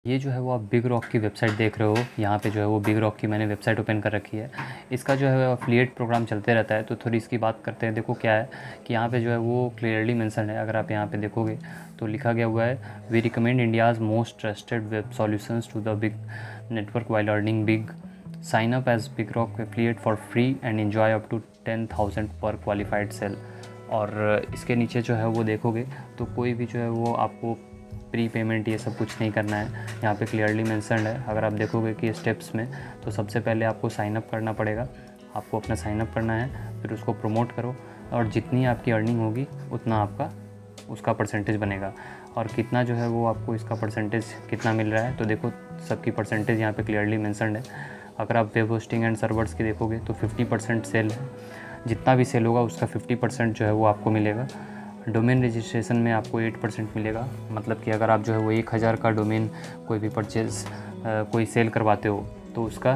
ये जो है वो आप बिग रॉक की वेबसाइट देख रहे हो। यहाँ पे जो है वो बिग रॉक की मैंने वेबसाइट ओपन कर रखी है। इसका जो है एफिलिएट प्रोग्राम चलते रहता है, तो थोड़ी इसकी बात करते हैं। देखो क्या है कि यहाँ पे जो है वो क्लियरली मेंशन है। अगर आप यहाँ पे देखोगे तो लिखा गया हुआ है, we recommend India's most trusted web solutions to the big network while earning big. Sign up as BigRock affiliate for free and enjoy up to 10,000 per qualified cell. और इसके नीचे जो है वो देखोगे तो कोई भी जो है वो आपको प्री पेमेंट ये सब कुछ नहीं करना है। यहाँ पे क्लियरली मेंशन्ड है। अगर आप देखोगे कि स्टेप्स में, तो सबसे पहले आपको साइन अप करना पड़ेगा। आपको अपना साइन अप करना है, फिर उसको प्रमोट करो, और जितनी आपकी अर्निंग होगी उतना आपका उसका परसेंटेज बनेगा। और कितना जो है वो आपको इसका परसेंटेज कितना मिल रहा है, तो देखो सबकी परसेंटेज यहाँ पे क्लियरली मेंशन्ड है। अगर आप वेब होस्टिंग एंड सर्वर्स की देखोगे तो 50% सेल है। जितना भी सेल होगा उसका 50% जो है वो आपको मिलेगा। डोमेन रजिस्ट्रेशन में आपको 8% मिलेगा। मतलब कि अगर आप जो है वो 1000 का डोमेन कोई भी परचेज़ कोई सेल करवाते हो तो उसका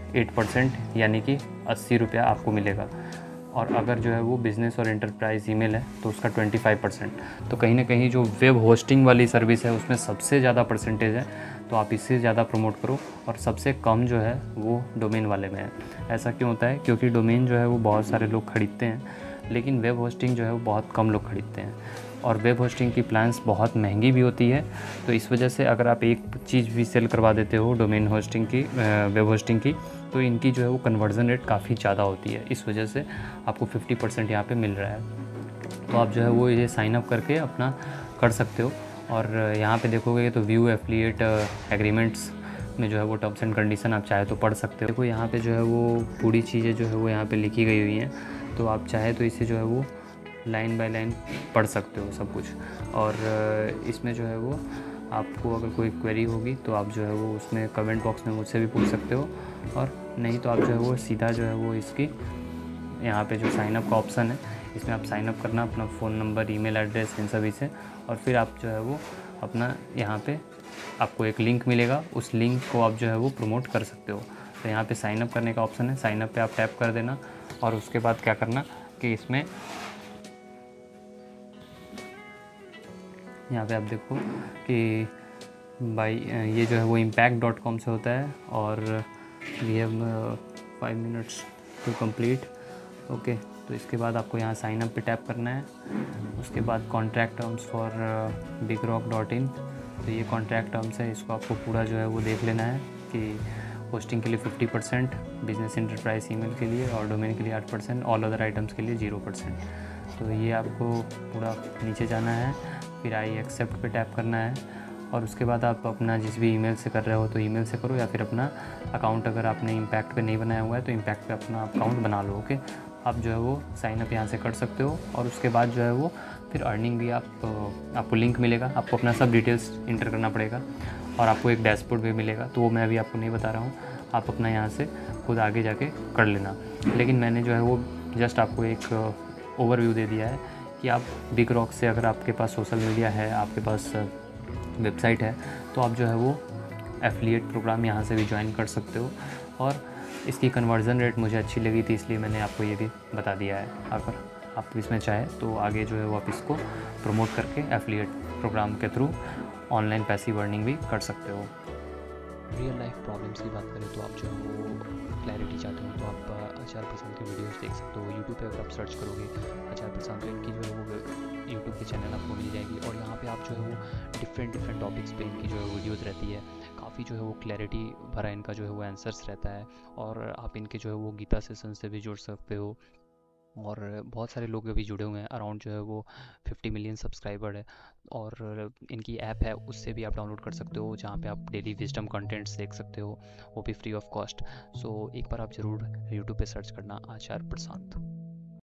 8% यानी कि 80 रुपया आपको मिलेगा। और अगर जो है वो बिज़नेस और एंटरप्राइज ईमेल है तो उसका 25%। तो कहीं ना कहीं जो वेब होस्टिंग वाली सर्विस है उसमें सबसे ज़्यादा परसेंटेज है, तो आप इससे ज़्यादा प्रमोट करो। और सबसे कम जो है वो डोमेन वाले में है। ऐसा क्यों होता है? क्योंकि डोमेन जो है वो बहुत सारे लोग खरीदते हैं, लेकिन वेब होस्टिंग जो है वो बहुत कम लोग खरीदते हैं। और वेब होस्टिंग की प्लान्स बहुत महंगी भी होती है। तो इस वजह से अगर आप एक चीज़ भी सेल करवा देते हो डोमेन होस्टिंग की, वेब होस्टिंग की, तो इनकी जो है वो कन्वर्जन रेट काफ़ी ज़्यादा होती है। इस वजह से आपको 50% यहाँ पे मिल रहा है। तो आप जो है वो ये साइन अप करके अपना कर सकते हो। और यहाँ पे देखोगे तो व्यू एफिलिएट एग्रीमेंट्स में जो है वो टर्म्स एंड कंडीशन आप चाहे तो पढ़ सकते हो। देखो यहाँ पे जो है वो पूरी चीज़ें जो है वो यहाँ पे लिखी गई हुई हैं, तो आप चाहे तो इसे जो है वो लाइन बाय लाइन पढ़ सकते हो सब कुछ। और इसमें जो है वो आपको अगर कोई क्वेरी होगी तो आप जो है वो उसमें कमेंट बॉक्स में मुझसे भी पूछ सकते हो, और नहीं तो आप जो है वो सीधा जो है वो इसकी यहाँ पे जो साइन अप का ऑप्शन है इसमें आप साइन अप करना अपना फ़ोन नंबर, ईमेल एड्रेस, इन सभी से। और फिर आप जो है वो अपना यहाँ पे आपको एक लिंक मिलेगा, उस लिंक को आप जो है वो प्रमोट कर सकते हो। तो यहाँ पे साइन अप करने का ऑप्शन है, साइन अप पे आप टैप कर देना। और उसके बाद क्या करना कि इसमें यहाँ पे आप देखो कि भाई ये जो है वो impact.com से होता है, और we have 5 minutes to complete. Okay, तो इसके बाद आपको यहाँ साइन अप पे टैप करना है। उसके बाद कॉन्ट्रैक्ट टर्म्स फॉर bigrock.in, तो ये कॉन्ट्रैक्ट टर्म्स है, इसको आपको पूरा जो है वो देख लेना है कि होस्टिंग के लिए 50%, बिजनेस एंटरप्राइज ईमेल के लिए और डोमेन के लिए 8%, ऑल अदर आइटम्स के लिए 0%। तो ये आपको पूरा नीचे जाना है, फिर आई एक्सेप्ट पे टैप करना है। और उसके बाद आप अपना जिस भी ईमेल से कर रहे हो तो ईमेल से करो, या फिर अपना अकाउंट अगर आपने इम्पैक्ट पे नहीं बनाया हुआ है तो इम्पैक्ट पे अपना अकाउंट बना लो। ओके, आप जो है वो साइन अप यहाँ से कर सकते हो। और उसके बाद जो है वो फिर अर्निंग भी आपको लिंक मिलेगा, आपको अपना सब डिटेल्स इंटर करना पड़ेगा, और आपको एक डैशबोर्ड भी मिलेगा। तो वो मैं अभी आपको नहीं बता रहा हूँ, आप अपना यहाँ से खुद आगे जाके कर लेना। लेकिन मैंने जो है वो जस्ट आपको एक ओवरव्यू दे दिया है कि आप बिग रॉक से, अगर आपके पास सोशल मीडिया है, आपके पास वेबसाइट है, तो आप जो है वो एफिलिएट प्रोग्राम यहाँ से भी ज्वाइन कर सकते हो। और इसकी कन्वर्जन रेट मुझे अच्छी लगी थी, इसलिए मैंने आपको ये भी बता दिया है। अगर आप इसमें चाहे तो आगे जो है वो आप इसको प्रमोट करके एफिलिएट प्रोग्राम के थ्रू ऑनलाइन पैसिव अर्निंग भी कर सकते हो। रियल लाइफ प्रॉब्लम्स की बात करें तो आप जो है वो क्लैरिटी चाहते हो तो आप आचार प्रसाद की वीडियोस देख सकते हो। यूट्यूब पे अगर आप सर्च करोगे आचार प्रसाद तो इनकी जो है वो यूट्यूब के चैनल आपको मिल जाएगी, और यहाँ पे आप जो है वो डिफरेंट टॉपिक्स पे इनकी जो है वीडियोस रहती है। काफ़ी जो है वो क्लैरिटी भरा इनका जो है वो आंसर्स रहता है, और आप इनके जो है वो गीता सेशन से भी जुड़ सकते हो। और बहुत सारे लोग अभी जुड़े हुए हैं, अराउंड जो है वो 50 मिलियन सब्सक्राइबर है। और इनकी ऐप है, उससे भी आप डाउनलोड कर सकते हो, जहाँ पे आप डेली विजडम कंटेंट्स देख सकते हो, वो भी फ्री ऑफ कॉस्ट। सो एक बार आप ज़रूर यूट्यूब पे सर्च करना आचार प्रशांत।